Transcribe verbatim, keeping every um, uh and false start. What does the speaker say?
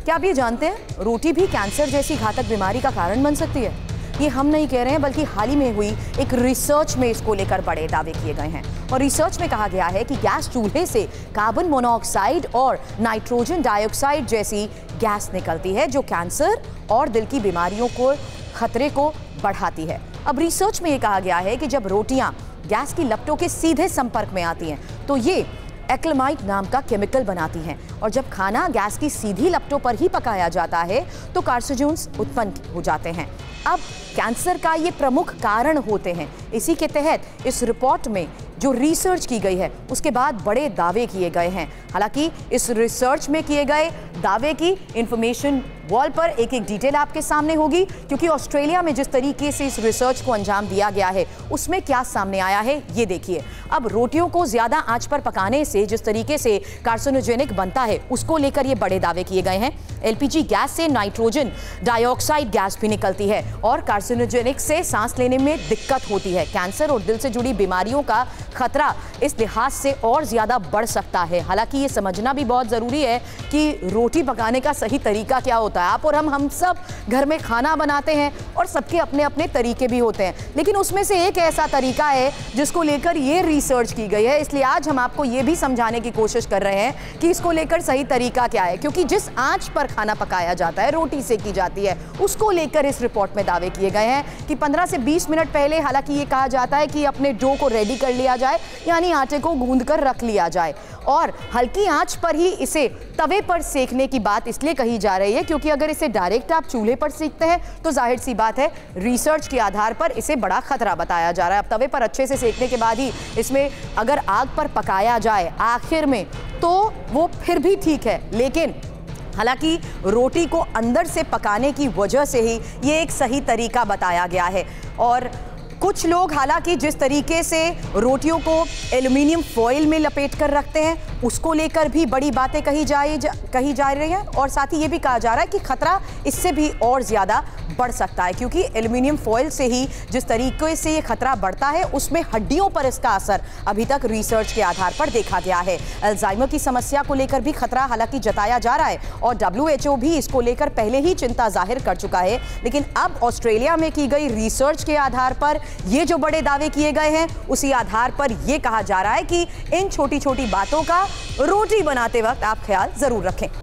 क्या आप ये जानते हैं रोटी भी कैंसर जैसी घातक बीमारी का कारण बन सकती है? ये हम नहीं कह रहे हैं, बल्कि हाल ही में हुई एक रिसर्च में इसको लेकर बड़े दावे किए गए हैं। और रिसर्च में कहा गया है कि गैस चूल्हे से कार्बन मोनोऑक्साइड और नाइट्रोजन डाइऑक्साइड जैसी गैस निकलती है, जो कैंसर और दिल की बीमारियों को खतरे को बढ़ाती है। अब रिसर्च में ये कहा गया है कि जब रोटियां गैस की लपटों के सीधे संपर्क में आती हैं तो ये एक्लेमाइड नाम का केमिकल बनाती हैं, और जब खाना गैस की सीधी लपटों पर ही पकाया जाता है तो कार्सिनोजेंस उत्पन्न हो जाते हैं। अब कैंसर का ये प्रमुख कारण होते हैं। इसी के तहत इस रिपोर्ट में जो रिसर्च की गई है उसके बाद बड़े दावे किए गए हैं। हालांकि इस रिसर्च में किए गए दावे की इंफॉर्मेशन वॉल पर एक एक डिटेल आपके सामने होगी, क्योंकि ऑस्ट्रेलिया में जिस तरीके से इस रिसर्च को अंजाम दिया गया है उसमें क्या सामने आया है ये देखिए। अब रोटियों को ज्यादा आंच पर पकाने से जिस तरीके से कार्सिनोजेनिक बनता है उसको लेकर ये बड़े दावे किए गए हैं। एलपीजी गैस से नाइट्रोजन डाइऑक्साइड गैस भी निकलती है और कार्सिनोजेनिक से सांस लेने में दिक्कत होती है। कैंसर और दिल से जुड़ी बीमारियों का खतरा इस लिहाज से और ज्यादा बढ़ सकता है। हालांकि ये समझना भी बहुत जरूरी है कि रोटी पकाने का सही तरीका क्या होता है। आप और हम हम सब घर में खाना बनाते हैं और सबके अपने अपने तरीके भी होते हैं, लेकिन उसमें से एक ऐसा तरीका है जिसको लेकर ये रिसर्च की गई है। इसलिए आज हम आपको ये भी समझाने की कोशिश कर रहे हैं कि इसको लेकर सही तरीका क्या है, क्योंकि जिस आंच पर खाना पकाया जाता है, रोटी सेकी जाती है, उसको लेकर इस रिपोर्ट में दावे किए गए हैं कि पंद्रह से बीस मिनट पहले, हालांकि ये कहा जाता है कि अपने डो को रेडी कर लिया जाए, यानी आटे को गूंद कर रख लिया जाए, और हल्की आंच पर ही इसे तवे पर सेकने की बात इसलिए कही जा रही है क्योंकि अगर इसे डायरेक्ट आप चूल्हे पर सेकते हैं तो जाहिर सी बात है रिसर्च के आधार पर इसे बड़ा खतरा बताया जा रहा है। अब तवे पर अच्छे से सेकने के बाद ही इसमें अगर आग पर पकाया जाए आखिर में तो वो फिर भी ठीक है, लेकिन हालांकि रोटी को अंदर से पकाने की वजह से ही ये एक सही तरीका बताया गया है। और कुछ लोग हालांकि जिस तरीके से रोटियों को एल्युमिनियम फॉइल में लपेट कर रखते हैं उसको लेकर भी बड़ी बातें कही जा कही जा रही हैं, और साथ ही ये भी कहा जा रहा है कि खतरा इससे भी और ज़्यादा बढ़ सकता है, क्योंकि एल्युमिनियम फॉइल से ही जिस तरीके से ये खतरा बढ़ता है उसमें हड्डियों पर इसका असर अभी तक रिसर्च के आधार पर देखा गया है। अल्जाइमर की समस्या को लेकर भी खतरा हालांकि जताया जा रहा है और डब्ल्यू एच ओ भी इसको लेकर पहले ही चिंता जाहिर कर चुका है, लेकिन अब ऑस्ट्रेलिया में की गई रिसर्च के आधार पर ये जो बड़े दावे किए गए हैं उसी आधार पर यह कहा जा रहा है कि इन छोटी छोटी बातों का रोटी बनाते वक्त आप ख्याल जरूर रखें।